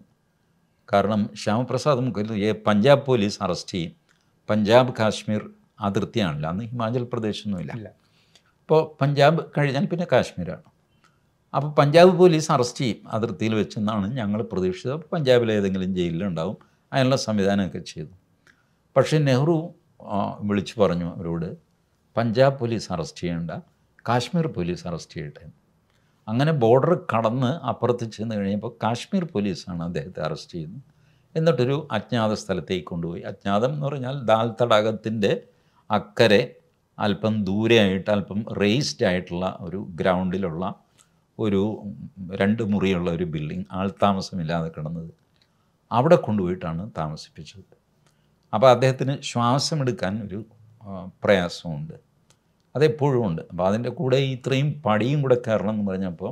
കാരണം ശ്യാമപ്രസാദ് മുഖർജിയെ പഞ്ചാബ് പോലീസ് അറസ്റ്റ് ചെയ്യും. പഞ്ചാബ് കാശ്മീർ അതിർത്തിയാണല്ലോ, അന്ന് ഹിമാചൽ പ്രദേശൊന്നുമില്ല. അപ്പോൾ പഞ്ചാബ് കഴിഞ്ഞാൽ പിന്നെ കാശ്മീരാണ്. അപ്പോൾ പഞ്ചാബ് പോലീസ് അറസ്റ്റ് ചെയ്യും അതിർത്തിയിൽ വെച്ചെന്നാണ് ഞങ്ങൾ പ്രതീക്ഷിച്ചത്. അപ്പോൾ പഞ്ചാബിലെ ഏതെങ്കിലും ജയിലിലുണ്ടാവും, അതിനുള്ള സംവിധാനമൊക്കെ ചെയ്തു. പക്ഷേ നെഹ്റു വിളിച്ചു പറഞ്ഞു അവരോട്, പഞ്ചാബ് പോലീസ് അറസ്റ്റ് ചെയ്യേണ്ട, കാശ്മീർ പോലീസ് അറസ്റ്റ് ചെയ്യട്ടെ. അങ്ങനെ ബോർഡർ കടന്ന് അപ്പുറത്ത് ചെന്ന് കഴിഞ്ഞപ്പോൾ കാശ്മീർ പോലീസാണ് അദ്ദേഹത്തെ അറസ്റ്റ് ചെയ്യുന്നത്. എന്നിട്ടൊരു അജ്ഞാത സ്ഥലത്തേക്ക് കൊണ്ടുപോയി. അജ്ഞാതം എന്ന് പറഞ്ഞാൽ ദാൽ തടാകത്തിൻ്റെ അക്കരെ അല്പം ദൂരെയായിട്ട്, അല്പം റേസ്ഡ് ആയിട്ടുള്ള ഒരു ഗ്രൗണ്ടിലുള്ള ഒരു രണ്ട് മുറിയുള്ള ഒരു ബിൽഡിംഗ്, ആൾ താമസമില്ലാതെ കിടന്നത്, അവിടെ കൊണ്ടുപോയിട്ടാണ് താമസിപ്പിച്ചത്. അപ്പോൾ അദ്ദേഹത്തിന് ശ്വാസമെടുക്കാൻ ഒരു പ്രയാസമുണ്ട്, അതെപ്പോഴും ഉണ്ട്. അപ്പോൾ അതിൻ്റെ കൂടെ ഇത്രയും പടിയും കൂടെ കയറണം എന്ന് പറഞ്ഞപ്പോൾ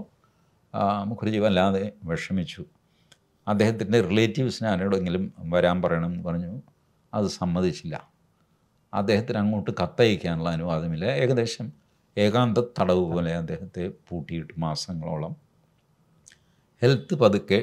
മുഖർജി വല്ലാതെ വിഷമിച്ചു. അദ്ദേഹത്തിൻ്റെ റിലേറ്റീവ്സിന് ആരോടെങ്കിലും വരാൻ പറയണം എന്ന് പറഞ്ഞു. അത് സമ്മതിച്ചില്ല. അദ്ദേഹത്തിന് അങ്ങോട്ട് കത്തയക്കാനുള്ള അനുവാദമില്ല. ഏകദേശം ഏകാന്ത തടവ് പോലെ അദ്ദേഹത്തെ പൂട്ടിയിട്ട് മാസങ്ങളോളം. ഹെൽത്ത് പതുക്കെ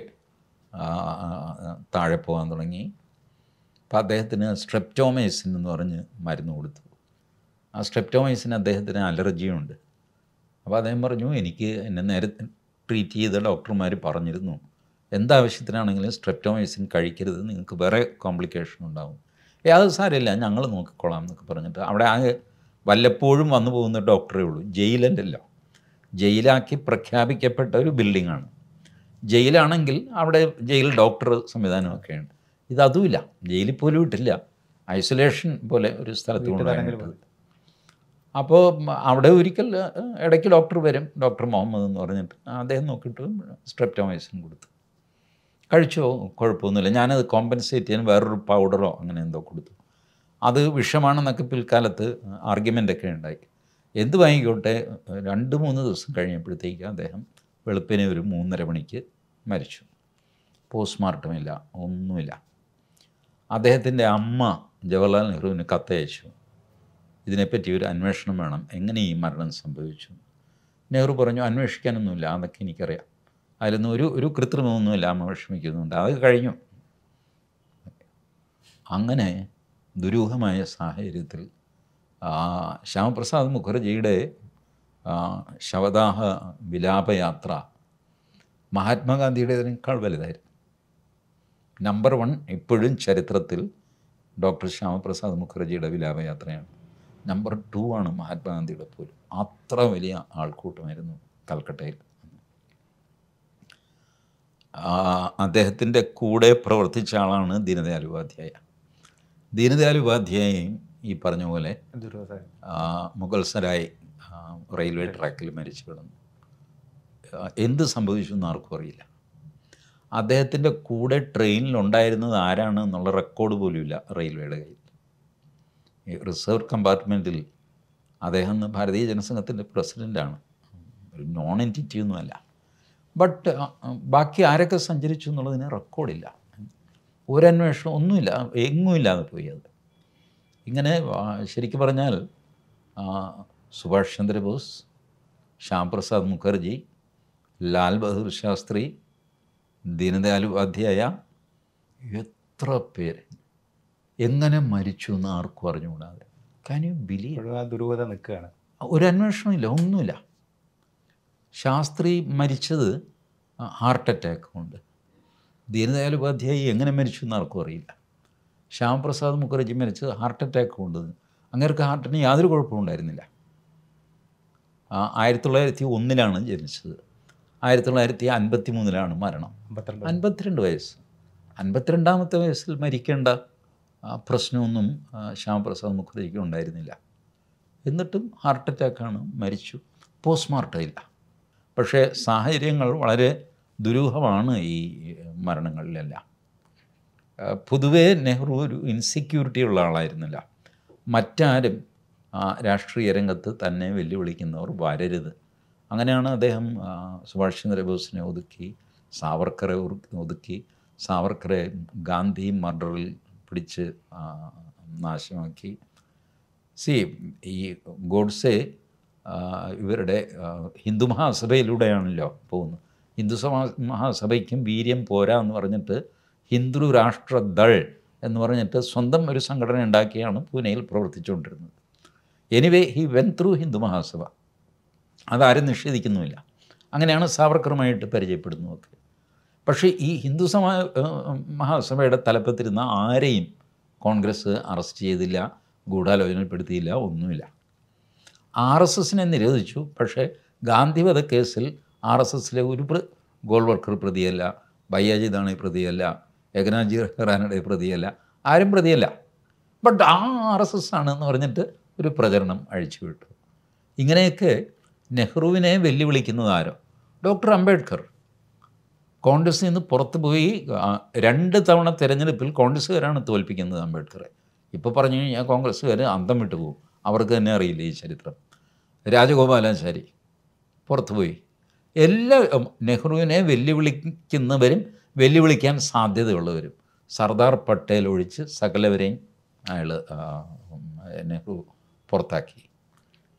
താഴെ പോകാൻ തുടങ്ങി. അപ്പോൾ അദ്ദേഹത്തിന് സ്ട്രെപ്റ്റോമൈസിൻ എന്ന് പറഞ്ഞ് മരുന്ന് കൊടുത്തു. ആ സ്ട്രെപ്റ്റോമൈസിന് അദ്ദേഹത്തിന് അലർജിയുണ്ട്. അപ്പോൾ അദ്ദേഹം പറഞ്ഞു, എനിക്ക് എന്നെ നേരത്തെ ട്രീറ്റ് ചെയ്ത ഡോക്ടർമാർ പറഞ്ഞിരുന്നു, എന്താവശ്യത്തിനാണെങ്കിലും സ്ട്രെപ്റ്റോമൈസിൻ കഴിക്കരുത്, നിങ്ങൾക്ക് വേറെ കോംപ്ലിക്കേഷൻ ഉണ്ടാകും. ഏ അത് സാരമില്ല, ഞങ്ങൾ നോക്കിക്കോളാം എന്നൊക്കെ പറഞ്ഞിട്ട് അവിടെ ആകെ വല്ലപ്പോഴും വന്നു പോകുന്ന ഡോക്ടറേ ഉള്ളൂ. ജയിലല്ലല്ലോ, ജയിലാക്കി പ്രഖ്യാപിക്കപ്പെട്ട ഒരു ബിൽഡിങ്ങാണ്. ജയിലാണെങ്കിൽ അവിടെ ജയിൽ ഡോക്ടർ സംവിധാനമൊക്കെയുണ്ട്. ഇതതുമില്ല, ജയിലിൽ പോലും ഇട്ടില്ല, ഐസൊലേഷൻ പോലെ ഒരു സ്ഥലത്ത് കൊണ്ടുപോകാനായിട്ട്. അപ്പോൾ അവിടെ ഒരിക്കൽ ഇടയ്ക്ക് ഡോക്ടർ വരും, ഡോക്ടർ മുഹമ്മദ് എന്ന് പറഞ്ഞിട്ട്, അദ്ദേഹം നോക്കിയിട്ട് സ്ട്രെപ്റ്റോമൈസിൻ കൊടുത്തു. കഴിച്ചോ, കുഴപ്പമൊന്നുമില്ല. ഞാനത് കോമ്പൻസേറ്റ് ചെയ്യാൻ വേറൊരു പൗഡറോ അങ്ങനെ എന്തോ കൊടുത്തു. അത് വിഷമാണെന്നൊക്കെ പിൽക്കാലത്ത് ആർഗ്യുമെൻ്റൊക്കെ ഉണ്ടായി. എന്ത് വാങ്ങിക്കോട്ടെ, രണ്ട് മൂന്ന് ദിവസം കഴിഞ്ഞപ്പോഴത്തേക്ക് അദ്ദേഹം വെളുപ്പിനെ ഒരു മൂന്നര മണിക്ക് മരിച്ചു. പോസ്റ്റ്മോർട്ടമില്ല, ഒന്നുമില്ല. അദ്ദേഹത്തിൻ്റെ അമ്മ ജവഹർലാൽ നെഹ്റുവിന് കത്തയച്ചു, ഇതിനെപ്പറ്റി ഒരു അന്വേഷണം വേണം, എങ്ങനെ ഈ മരണം സംഭവിച്ചു. നെഹ്റു പറഞ്ഞു, അന്വേഷിക്കാനൊന്നുമില്ല, അതൊക്കെ എനിക്കറിയാം, അതിലൊന്നും ഒരു ഒരു കൃത്രിമമൊന്നുമില്ല, അമ്മ വിഷമിക്കുന്നുണ്ട്, അത് കഴിഞ്ഞു. അങ്ങനെ ദുരൂഹമായ സാഹചര്യത്തിൽ ശ്യാമപ്രസാദ് മുഖർജിയുടെ ശവദാഹ വിലാപയാത്ര മഹാത്മാഗാന്ധിയുടേതിനേക്കാൾ വലുതായിരുന്നു. നമ്പർ വൺ ഇപ്പോഴും ചരിത്രത്തിൽ ഡോക്ടർ ശ്യാമപ്രസാദ് മുഖർജിയുടെ വിലാപയാത്രയാണ്. നമ്പർ ടു ആണ് മഹാത്മാഗാന്ധിയുടെ പോലും. അത്ര വലിയ ആൾക്കൂട്ടമായിരുന്നു കൽക്കട്ടയിൽ. അദ്ദേഹത്തിൻ്റെ കൂടെ പ്രവർത്തിച്ച ആളാണ് ദീനദയാൽ ഉപാധ്യായ. ദീനദയാൽ ഉപാധ്യായയും ഈ പറഞ്ഞ പോലെ മുഗൾ സരായ് റെയിൽവേ ട്രാക്കിൽ മരിച്ചു കിടന്നു. എന്ത് സംഭവിച്ചു എന്ന് ആർക്കും അറിയില്ല. അദ്ദേഹത്തിൻ്റെ കൂടെ ട്രെയിനിലുണ്ടായിരുന്നത് ആരാണ് എന്നുള്ള റെക്കോർഡ് പോലുമില്ല റെയിൽവേയുടെ കയ്യിൽ. ഈ റിസർവ് കമ്പാർട്ട്മെൻറ്റിൽ അദ്ദേഹം ഭാരതീയ ജനസംഘത്തിൻ്റെ പ്രസിഡൻ്റാണ്, ഒരു നോൺ എൻറ്റിറ്റി ഒന്നുമല്ല. ബട്ട് ബാക്കി ആരൊക്കെ സഞ്ചരിച്ചു എന്നുള്ളതിന് റെക്കോർഡില്ല, ഒരന്വേഷണം ഒന്നുമില്ല, എങ്ങുമില്ലാതെ പോയി അത്. ഇങ്ങനെ ശരിക്കും പറഞ്ഞാൽ സുഭാഷ് ചന്ദ്രബോസ്, ശ്യാമപ്രസാദ് മുഖർജി, ലാൽ ബഹദൂർ ശാസ്ത്രി, ദീനദയാൽ ഉപാധ്യായ, എത്ര പേര് എങ്ങനെ മരിച്ചു എന്ന് ആർക്കും അറിഞ്ഞുകൂടാതെ. Can you believe? ദുരൂഹത നിൽക്കുകയാണ്, ഒരു അന്വേഷണമില്ല, ഒന്നുമില്ല. ശാസ്ത്രി മരിച്ചത് ഹാർട്ട് അറ്റാക്ക് കൊണ്ട്, ദീനദയാൽ ഉപാധ്യായ എങ്ങനെ മരിച്ചു എന്ന് ആർക്കും അറിയില്ല. ശ്യാമപ്രസാദ് മുഖർജി മരിച്ചത് ഹാർട്ട് അറ്റാക്ക് കൊണ്ട്. അങ്ങേർക്ക് ഹാർട്ടിന് യാതൊരു കുഴപ്പവും ഉണ്ടായിരുന്നില്ല. ആയിരത്തി തൊള്ളായിരത്തി ഒന്നിലാണ് ജനിച്ചത്, ആയിരത്തി തൊള്ളായിരത്തി അൻപത്തി മൂന്നിലാണ് മരണം. അൻപത്തിരണ്ട് വയസ്സ്. അൻപത്തിരണ്ടാമത്തെ വയസ്സിൽ മരിക്കേണ്ട പ്രശ്നമൊന്നും ശ്യാമപ്രസാദ് മുഖർജിക്ക് ഉണ്ടായിരുന്നില്ല. എന്നിട്ടും ഹാർട്ട് അറ്റാക്കാണ്, മരിച്ചു. പോസ്റ്റ്മോർട്ടം ഇല്ല. പക്ഷേ സാഹചര്യങ്ങൾ വളരെ ദുരൂഹമാണ് ഈ മരണങ്ങളിലെല്ലാം. പൊതുവേ നെഹ്റു ഒരു ഇൻസെക്യൂരിറ്റി ഉള്ള ആളായിരുന്നില്ല. മറ്റാരും രാഷ്ട്രീയ രംഗത്ത് തന്നെ വെല്ലുവിളിക്കുന്നവർ വരരുത്. അങ്ങനെയാണ് അദ്ദേഹം സുഭാഷ് ചന്ദ്രബോസിനെ ഒതുക്കി, സാവർക്കറെ ഒതുക്കി, സാവർക്കറെ ഗാന്ധി മർഡറിൽ പിടിച്ച് നാശമാക്കി. സി ഈ ഗോഡ്സെ ഇവരുടെ ഹിന്ദു മഹാസഭയിലൂടെയാണല്ലോ പോകുന്നത്. ഹിന്ദു സമാ മഹാസഭയ്ക്കും വീര്യം പോരാ എന്ന് പറഞ്ഞിട്ട് ഹിന്ദു രാഷ്ട്ര ദൾ എന്ന് പറഞ്ഞിട്ട് സ്വന്തം ഒരു സംഘടന ഉണ്ടാക്കിയാണ് പൂനെയിൽ പ്രവർത്തിച്ചുകൊണ്ടിരുന്നത്. Anyway he went through Hindu Mahasabha, അതാരും നിഷേധിക്കുന്നുമില്ല. അങ്ങനെയാണ് സാവർക്കറുമായിട്ട് പരിചയപ്പെടുന്നതൊക്കെ. പക്ഷേ ഈ ഹിന്ദു സമാ മഹാസഭയുടെ തലപ്പത്തിരുന്ന ആരെയും കോൺഗ്രസ് അറസ്റ്റ് ചെയ്തില്ല, ഗൂഢാലോചനപ്പെടുത്തിയില്ല, ഒന്നുമില്ല. ആർ എസ് എസിനെ നിരോധിച്ചു. പക്ഷേ ഗാന്ധിവധ കേസിൽ ആർ എസ് എസിലെ ഒരു പ്ര ഗോൾവർക്കർ പ്രതിയല്ല, ഭയ്യാജിദാണെ പ്രതിയല്ല, ഏകനാഥ്ജി റാനഡെ പ്രതിയല്ല, ആരും പ്രതിയല്ല. ബട്ട് ആ ആർ എസ് എസ് ആണെന്ന് പറഞ്ഞിട്ട് ഒരു പ്രചരണം അഴിച്ചു വിട്ടു. ഇങ്ങനെയൊക്കെ നെഹ്റുവിനെ വെല്ലുവിളിക്കുന്നത് ആരോ? ഡോക്ടർ അംബേദ്കർ കോൺഗ്രസിൽ നിന്ന് പുറത്തു പോയി രണ്ട് തവണ തിരഞ്ഞെടുപ്പിൽ കോൺഗ്രസ്സുകാരാണ് തോൽപ്പിക്കുന്നത് അംബേദ്കറെ. ഇപ്പോൾ പറഞ്ഞു കഴിഞ്ഞാൽ കോൺഗ്രസ്സുകാർ അന്തം വിട്ടു പോകും, അവർക്ക് തന്നെ അറിയില്ല ഈ ചരിത്രം. രാജഗോപാലാചാരി പുറത്തുപോയി. എല്ലാ നെഹ്റുവിനെ വെല്ലുവിളിക്കുന്നവരും വെല്ലുവിളിക്കാൻ സാധ്യതയുള്ളവരും, സർദാർ പട്ടേൽ ഒഴിച്ച് സകലവരെയും അയാൾ നെഹ്റു പുറത്താക്കി.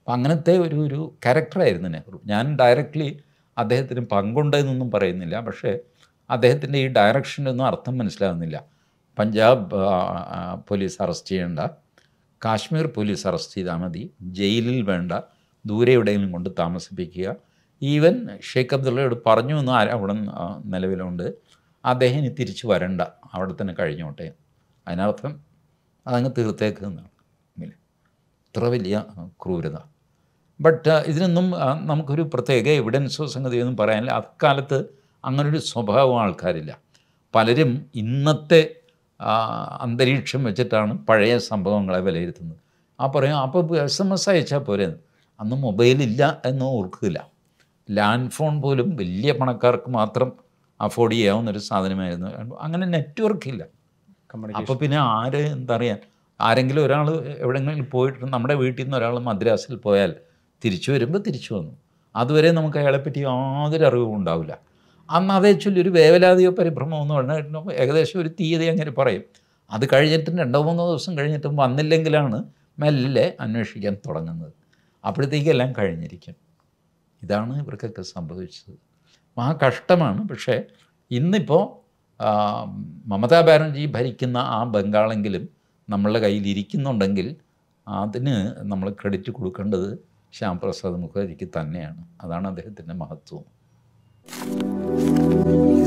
അപ്പം അങ്ങനത്തെ ഒരു ഒരു ക്യാരക്ടറായിരുന്നു നെഹ്റു. ഞാൻ ഡയറക്റ്റ്ലി അദ്ദേഹത്തിന് പങ്കുണ്ടെന്നൊന്നും പറയുന്നില്ല, പക്ഷേ അദ്ദേഹത്തിൻ്റെ ഈ ഡയറക്ഷനൊന്നും അർത്ഥം മനസ്സിലാകുന്നില്ല. പഞ്ചാബ് പോലീസ് അറസ്റ്റ് ചെയ്യേണ്ട, കാശ്മീർ പോലീസ് അറസ്റ്റ് ചെയ്താൽ മതി, ജയിലിൽ വേണ്ട, ദൂരെ എവിടെയെങ്കിലും കൊണ്ട് താമസിപ്പിക്കുക. ഈവൻ ഷെയ്ഖ് അബ്ദുള്ളയോട് പറഞ്ഞു എന്ന് അവിടെ നിലവിലുണ്ട്, അദ്ദേഹം ഇനി തിരിച്ചു വരണ്ട, അവിടെ തന്നെ കഴിഞ്ഞോട്ടെ. അതിനർത്ഥം അതങ്ങ് തീർത്തേക്കുന്നതാണ്. ഇത്ര വലിയ ക്രൂരത. ബട്ട് ഇതിനൊന്നും നമുക്കൊരു പ്രത്യേക എവിഡൻസോ സംഗതിയൊന്നും പറയാനില്ല. അക്കാലത്ത് അങ്ങനൊരു സ്വഭാവം ആൾക്കാരില്ല. പലരും ഇന്നത്തെ അന്തരീക്ഷം വെച്ചിട്ടാണ് പഴയ സംഭവങ്ങളെ വിലയിരുത്തുന്നത്. ആ പറയും അപ്പോൾ എസ് എം എസ് അയച്ചാൽ പോരെ, അന്ന് മൊബൈലില്ല എന്ന് ഓർക്കില്ല. ലാൻഡ് ഫോൺ പോലും വലിയ പണക്കാർക്ക് മാത്രം അഫോർഡ് ചെയ്യാവുന്നൊരു സാധനമായിരുന്നു. അങ്ങനെ നെറ്റ്വർക്ക് ഇല്ല. അപ്പോൾ പിന്നെ ആര് എന്താ പറയാൻ, ആരെങ്കിലും ഒരാൾ എവിടെയെങ്കിലും പോയിട്ട് നമ്മുടെ വീട്ടിൽ നിന്ന് ഒരാൾ മദ്രാസിൽ പോയാൽ തിരിച്ചു വരുമ്പോൾ തിരിച്ചു വന്നു, അതുവരെ നമുക്ക് അയാളെപ്പറ്റി യാതൊരു അറിവും ഉണ്ടാവില്ല. അന്ന് അതേ ചൊല്ലി ഒരു വേവലാതിയോ പരിഭ്രമോ എന്ന് പറഞ്ഞിട്ടുണ്ടോ ഏകദേശം ഒരു തീയതി അങ്ങനെ പറയും. അത് കഴിഞ്ഞിട്ടും രണ്ടോ മൂന്നോ ദിവസം കഴിഞ്ഞിട്ടും വന്നില്ലെങ്കിലാണ് മെല്ലെ അന്വേഷിക്കാൻ തുടങ്ങുന്നത്. അപ്പോഴത്തേക്കെല്ലാം കഴിഞ്ഞിരിക്കും. ഇതാണ് ഇവർക്കൊക്കെ സംഭവിച്ചത്. മഹാ കഷ്ടമാണ്. പക്ഷേ ഇന്നിപ്പോൾ മമതാ ബാനർജി ഭരിക്കുന്ന ആ ബംഗാളെങ്കിലും നമ്മളുടെ കയ്യിൽ ഇരിക്കുന്നുണ്ടെങ്കിൽ അതിന് നമ്മൾ ക്രെഡിറ്റ് കൊടുക്കേണ്ടത് ശ്യാം പ്രസാദ് മുഖർജിക്ക് തന്നെയാണ്. അതാണ് അദ്ദേഹത്തിൻ്റെ മഹത്വം.